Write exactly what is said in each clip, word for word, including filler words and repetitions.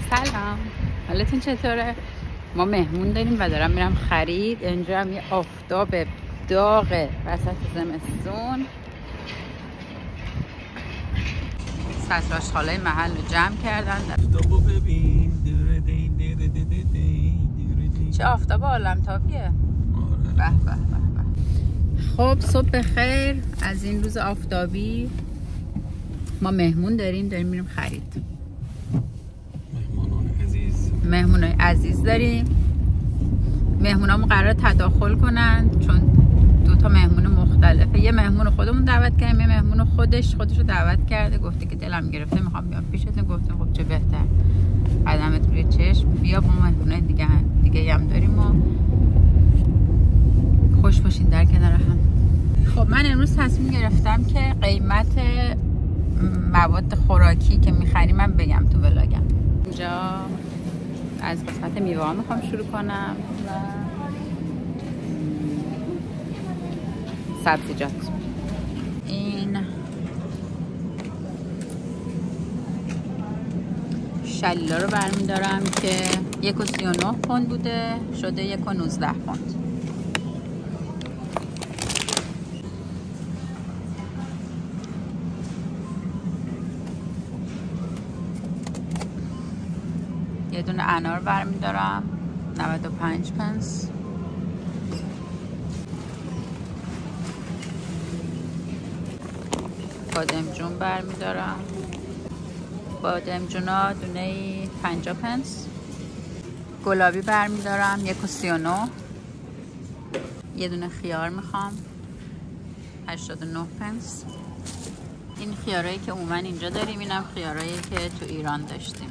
سلام، حالتون چطوره؟ ما مهمون داریم و دارم میرم خرید. اینجا هم یه آفتاب داغ وسط زمستون. سسراش خالای محل رو جمع کردن. چه آفتاب عالمتابیه. به به به به. خب صبح بخیر از این روز آفتابی. ما مهمون داریم داریم میریم خرید. مهمانان عزیز مهمونای عزیز داریم. مهمونامون قرار تداخل کنن چون دو تا مهمون مختلفه. یه مهمون خودمون دعوت کردیم، یه مهمون خودش خودش رو دعوت کرده، گفته که دلم گرفته میخوام بیام پیشتون. گفتم خب چه بهتر، قدمت روی چشم بیا. با مهمونای دیگه دیگه هم داریم و خوش باشین در کنار هم. خب من امروز تصمیم گرفتم که قیمت مواد خوراکی که میخریم من بگم تو ولاگم. اینجا از قسمت میوه ها میخوام شروع کنم و سبزیجات. این شلیلا رو برمیدارم که یک و سی و نه پوند بوده، شده یک و نوزده پوند. یه دونه انار برمیدارم نود و پنج پنس. بادمجون برمیدارم. بادمجون ها دونه پنجاه پنس. گلابی برمیدارم یک و سی و نه. یه دونه خیار میخوام هشتاد و نه پنس. این خیارایی که عموما اینجا داریم، اینم خیارایی که تو ایران داشتیم.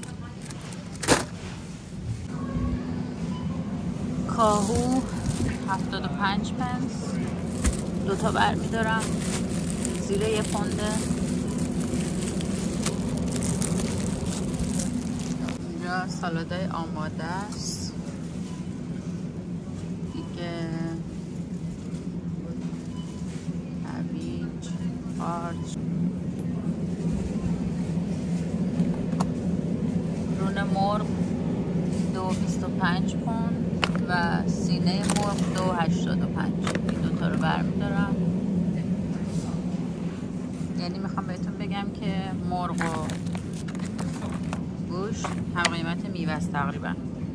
کاهو هفتاد و پنج پنس. دوتا برمیدارم زیر یه پونده. اینجا سالادای آماده است دیگه. هویج، قارچ، رون مرغ دو بیست و پنج پوند و سینه مرغ دو هشتاد و پنج. این دوتا رو برمیدارم. یعنی میخوام بهتون بگم که مرغ و گوشت هم قیمت میوه است تقریبا.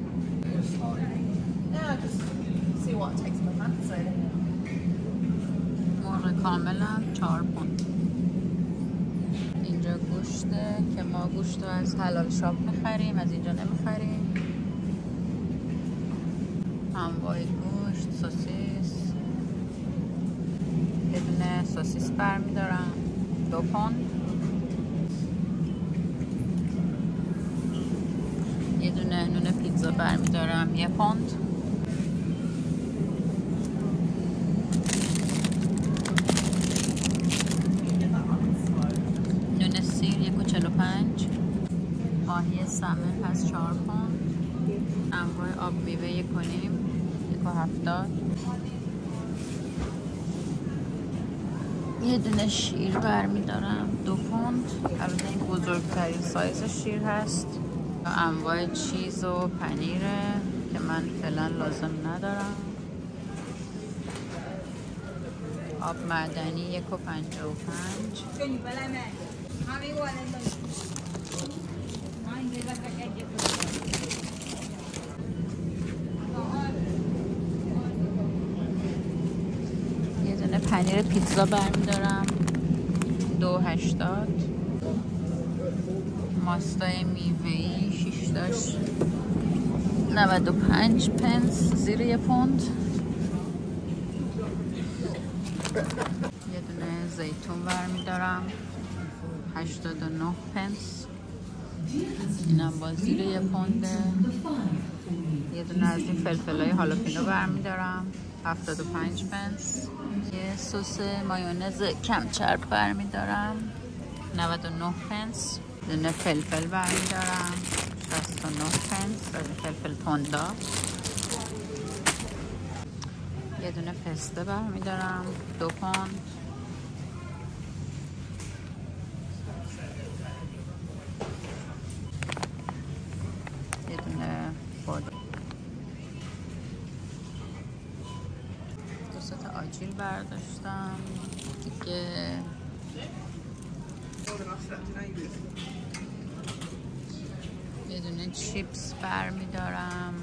مرغ کامل هم چهار پوند. اینجا گوشته که ما گوشت رو از حلال شاپ میخریم، از اینجا نمیخریم. انواع گوشت، سوسیس. یه دونه سوسیس برمیدارم دو پوند. یه دونه نون پیتزا برمیدارم یه پوند. نون سیر یک و چهل و پنج. ماهی سمن هست چهار پوند. انواع آب میوه یک و نیم یک و هفتاد. یه دونه شیر برمیدارم دو پوند. البته این بزرگترین سایز شیر هست. انواع چیز و پنیره که من فعلا لازم ندارم. آب معدنی یک و پنجاه و پنج. یه دونه پنیر پیتزا برمیدارم دو هشتاد. ماستای میوه‌ای شش تاش نود و پنج پنس زیر یه پوند. یه دونه زیتون برمیدارم هشتاد و نه پنس. اینم با زیر یه پونده. یه دونه از این فلفلای هالاپینو برمیدارم هفتاد و پنج پنس. یه سس مایونز کم چرب برمیدارم نود و نه پنس. دونه فلفل برمیدارم شصت و نه پنس از فلفل تندا. یه دونه پسته برمیدارم دو پوند. برداشتم دیگه. یه دونه چیپس برمیدارم.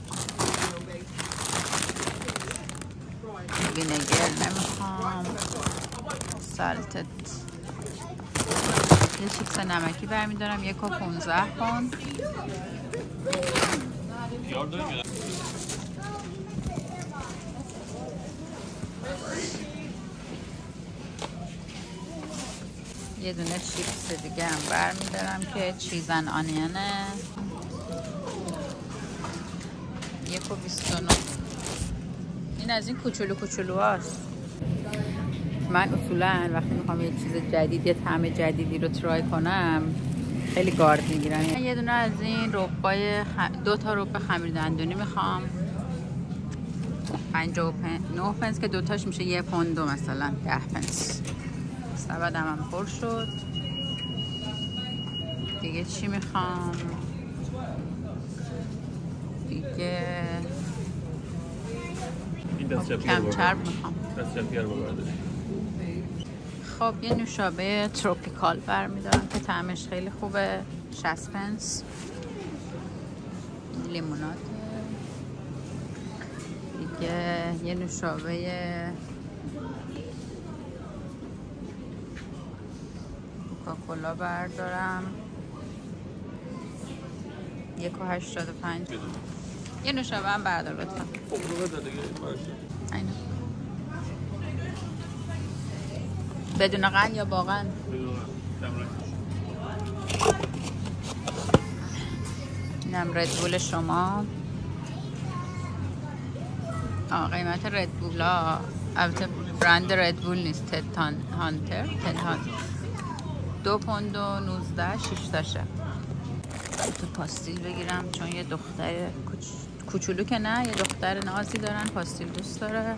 وینگر نمیخوام. سالتت. یه چیپس نمکی برمیدارم. یک و پونزده پوند. یه دونه چیپس دیگه هم برمیدارم که چیزن آنیانه. یک و بیست و نه. این از این کوچولو کوچولو هاست. من اصولا وقتی میخوام یه چیز جدید، یه طعم جدیدی رو ترای کنم خیلی گارد میگیرم. یه دونه از این ربای خ... دو تا رب خمیر دندونی میخوام. پنجاه و نه پنس که دوتاش میشه یه پوند و مثلا ده پنس. سبدم هم پر شد. دیگه چی میخوام؟ دیگه کم چرب میخوام. خب یه نوشابه تروپیکال برمیدارم که طعمش خیلی خوبه. شصت پنس. لیمونات دیگه. یه نوشابه کوکاکولا بردارم. یک و هشتاد و پنج. یه نوشابه هم بردار لطفا. بدون قند یا با قند؟ اینم ردبول شما. آه قیمت ردبولا البته برند ردبول نیست، تد هانتر. تد هانتر دو پوند و نوزده شش تاشه. تو پاستیل بگیرم چون یه دختر کوچ... کوچولو که نه، یه دختر نازی دارن پاستیل دوست داره.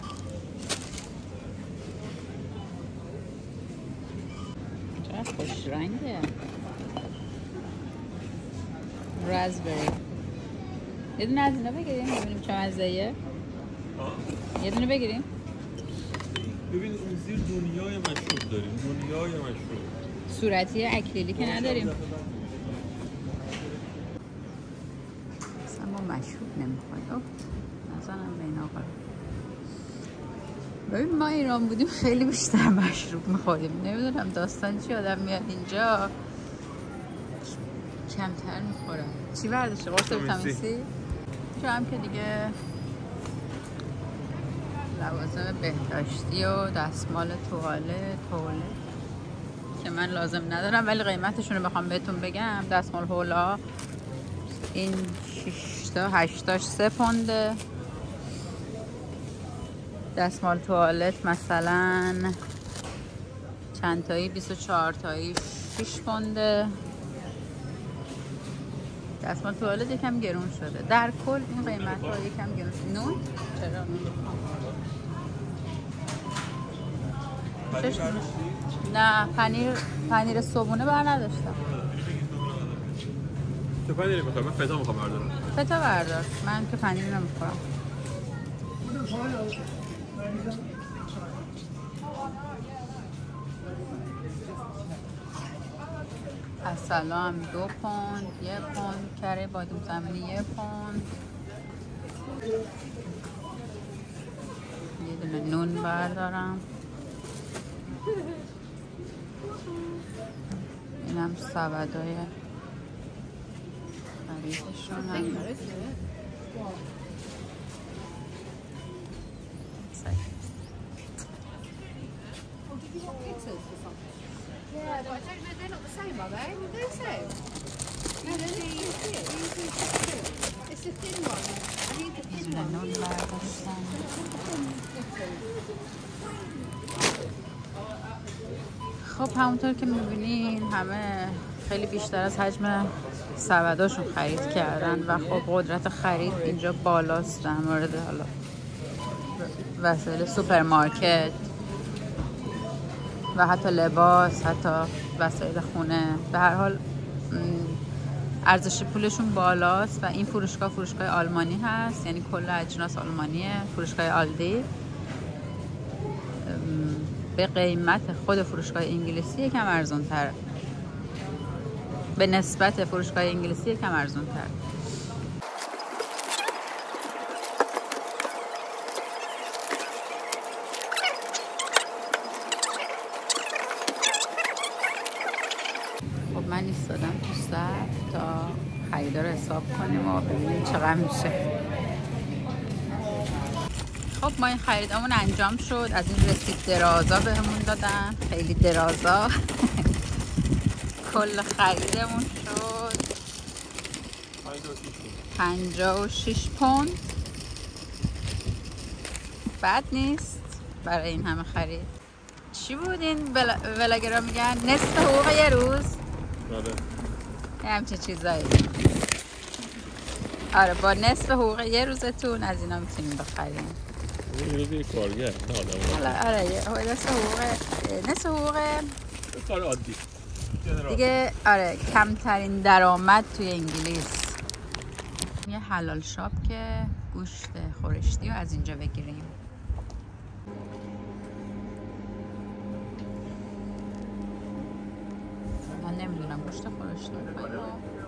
چقدر خوش رنگه. رازبری. یه دونه از اینا بگیریم ببینیم چه مزه‌ایه. یه دونه بگیریم. ببین اون زیر دنیای مشروب داریم. دنیای مشروب. صورتی اکریلی که نداریم. اصلا ما مشروب نمیخوایم. نزنم به این آقا. ببین ما ایران بودیم خیلی بیشتر مشروب میخوریم. نمیدونم داستان چی، آدم میاد اینجا کمتر میخورم. چی برداشته؟ قرص ویتامین سی؟ چون هم که دیگه لوازم بهداشتی و دستمال توالت توالت که من لازم ندارم ولی قیمتشون رو بخوام بهتون بگم. دستمال هولا این شش تا هشت تاش سه پونده. دستمال توالت مثلا چند تایی بیست و چهار تایی شش پونده. دستمال توالت یکم گرون شده. در کل این قیمت ها یکم گرون شده. نون؟ چرا؟ شش نه پنیر پنیر صبحونه بر نداشتم. چه پنیری میخوای؟ من فتا میخوام بردارم. فتا بردار. من که پنیر نمیخورم. اصلا دو پوند، یه پوند. کره بادوم زمینی یه پوند. یه دونه نون بردارم. اینم سبدای خریدشون هم. Yeah, but I don't know, they're not the same, are they? They're the same. No, they're the It's the thin one. I need the thin one. خب همونطور که میبینین همه خیلی بیشتر از حجم سبداشون خرید کردن و خب قدرت خرید اینجا بالاست در مورد حالا وسایل سوپرمارکت و حتی لباس، حتی وسایل خونه. به هر حال ارزش پولشون بالاست و این فروشگاه فروشگاه آلمانی هست، یعنی کل اجناس آلمانیه. فروشگاه آلدی به قیمت خود فروشگاه انگلیسی یکم ارزان تر، به نسبت فروشگاه انگلیسی یکم ارزان تر. خب من ایستادم تو صف تا خریدا رو حساب کنیم و ببینیم چقدر میشه. خب ما این خریدمون انجام شد. از این رسید درازا بهمون دادن، خیلی درازا. کل خریدمون شد پنجاه و شش پوند. بد نیست برای این همه خرید. چی بود این ولاگرا میگن؟ نصف حقوق یه روز؟ آره یه همچه چیزایی. آره با نصف حقوق یه روزتون از اینا میتونیم بخریم. یه روز یه کارگر نه آدم. آره آره نصف حقوق نصف حقوق کار عادی دیگه. آره کمترین درآمد توی انگلیس. یه حلال شاپ که گوشت خورشتی رو از اینجا بگیریم. من نمیدونم گوشت خورشتی میخوایم.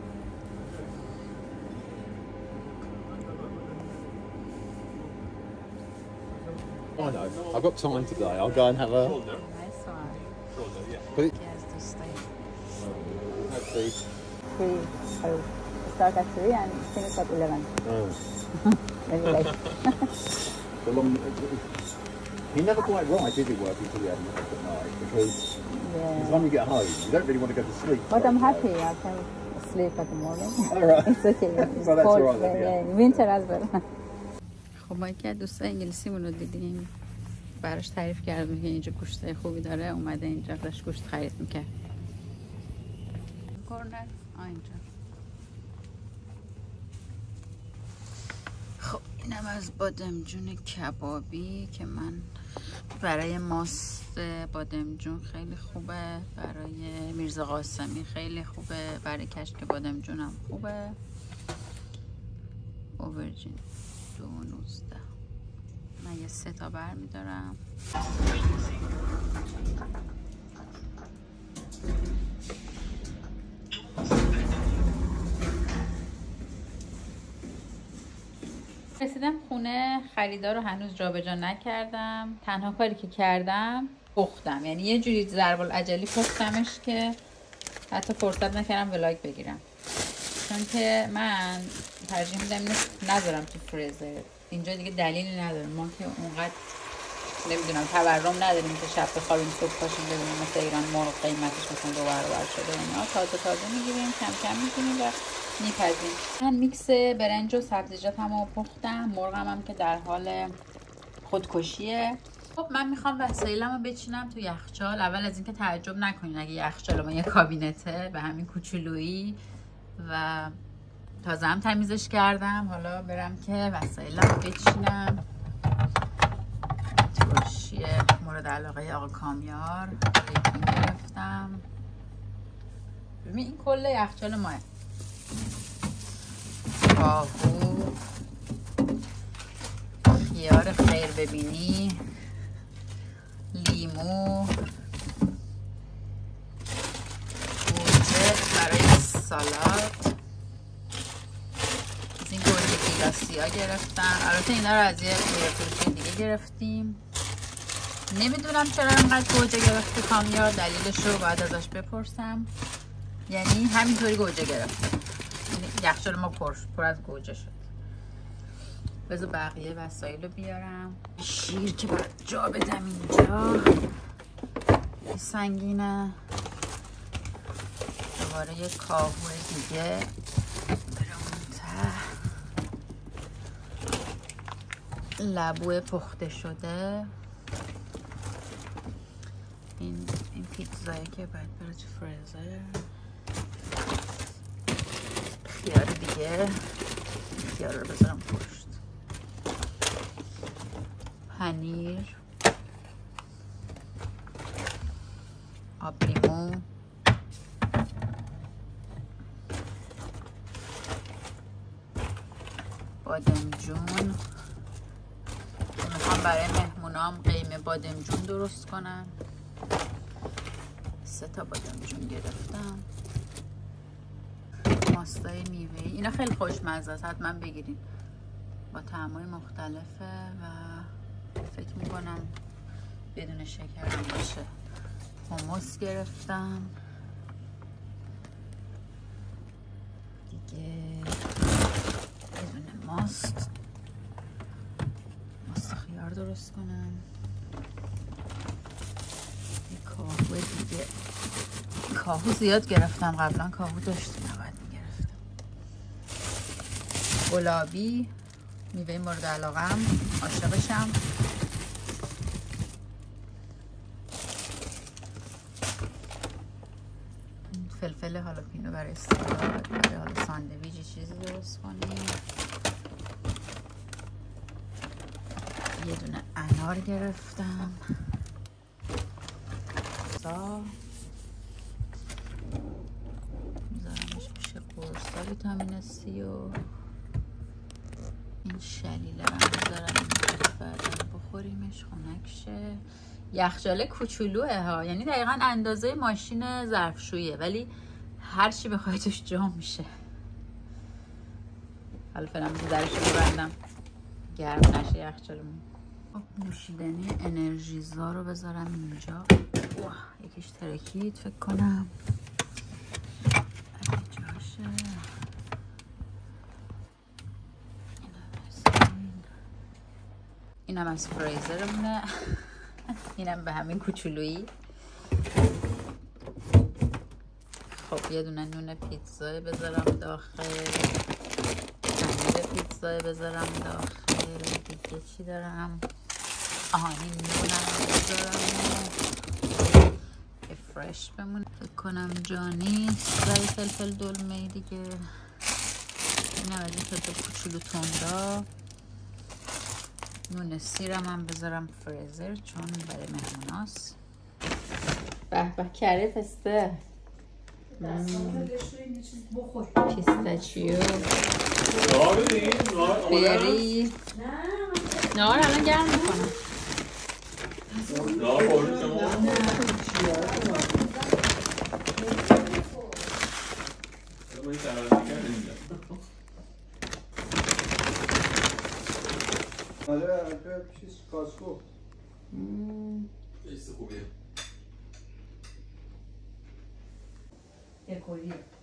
I know. I've got time today. I'll go and have a. Nice one. But it, Yes, to stay. let's see. Three. Oh, start at three and finish at eleven. Oh. Maybe late. The long. He never quite right, did he, working till the end at night? Because by the Yeah. time you get home, you don't really want to go to sleep. But I'm right happy. I can sleep at the morning. All right. It's okay. It's Well, that's cold. all right then, yeah, yeah. yeah. Winter as well. خب ما یکی از دوستای انگلیسیمون رو دیدیم، براش تعریف کردم که اینجا گوشت خوبی داره، اومده اینجا داشت گوشت خرید میکرد. کورنر اینجا. خب اینم از بادمجون کبابی که من برای ماست بادمجون خیلی خوبه، برای میرزا قاسمی خیلی خوبه، برای کشک بادمجونم خوبه. اوورجین دو نوزده. من یه سه تا بر میدارم. رسیدم خونه، خریدار رو هنوز جابجا نکردم. تنها کاری که کردم پختم، یعنی یه جوری ضرب العجلی پختمش که حتی فرصت نکردم ولاگ بگیرم، چون که من ترجیح میدم اینو نذارم تو فریزر. اینجا دیگه دلیلی نداره، ما که اونقدر نمیدونم تورم نداریم که شب بخوابیم صبح پاشیم ببینیم مثل ایران مرغ قیمتش مثلا دو برابر شده. اینا تازه تازه میگیریم، کم کم میگیریم و میپزیم. من میکس برنج و سبزیجاتم رو پختم، مرغم هم که در حال خودکشیه. خب من میخوام وسایلم رو بچینم تو یخچال. اول از اینکه تعجب نکنین اگه یخچال ما یه کابینته به همین کوچولویی و تازه هم تمیزش کردم. حالا برم که وسایلم بچینم. ترشی مورد علاقه آقا کامیار ریتون گرفتم. ببین این کل یخچال ماه. آهو، خیار خیر ببینی، لیمو، گوجه برای سالاد، از این گوجه گیلاسی ها گرفتم. البته اینا رو از یه فروشی دیگه گرفتیم. نمیدونم چرا اینقدر گوجه گرفته کامیار، دلیلش رو باید ازش بپرسم. یعنی همینطوری گوجه گرفته، یخچال ما پر پر از گوجه شد. بذار بقیه وسایل رو بیارم. شیر که باید جا بدم اینجا، سنگینه. دوباره یه کاهوه دیگه برم ته. لبو پخته شده. این این پیتزایی که باید بره تو فریزر. خیار دیگه، خیار رو بذارم پشت. پنیر، آب لیمو، بادمجون. میخوام برای مهمونا مهمونام قیمه بادمجون درست کنن. سه تا بادمجون گرفتم. ماستای میوه اینا خیلی خوشمزه است، حتما بگیرین، با طعمای مختلفه و فکر میکنم بدون شکر هم باشه. حمص گرفتم دیگه، بدون ماست ماست خیار درست کنم. یه کاهو دیگه، کاهو زیاد گرفتم، قبلا کاهو داشتیم نباید میگرفتم. گلابی میوه مورد علاقم، عاشقشم. فلفل هالاپینو برای سالاد، برای حالا ساندویچ چیزی درست کنیم. یه دونه انار گرفتم. سا میذارمش میشه قرصا ویتامین سی و این شلیله رو میذارم بعدا بخوریمش خنک شه. یخچال کوچولوه ها، یعنی دقیقا اندازه ماشین ظرفشویه، ولی هر چی بخوای توش جا میشه. حالا فعلا درش رو ببندم گرم نشه یخچالمون. خب نوشیدنی انرژیزا رو بذارم اینجا. واه یکیش ترکید فکر کنم. جاشه. اینم از فریزرمونه. اینم به همین کوچولویی. خب یه دونه نون پیتزا بذارم داخل، پنیر پیتزا بذارم داخل. دیگه چی دارم؟ آها این نونم بذارم که فرش بمونه. فکر کنم جا نیست برای فلفل دلمه دیگه. اینم از این فلفل کوچولو تندا. نون سیرم هم بذارم فریزر چون برای مهموناست. به به کره پسته، پیستاچیو، بری. نهار الان گرم میکنم. آره چیز کاسکو. چیز خوبیه. یه کولی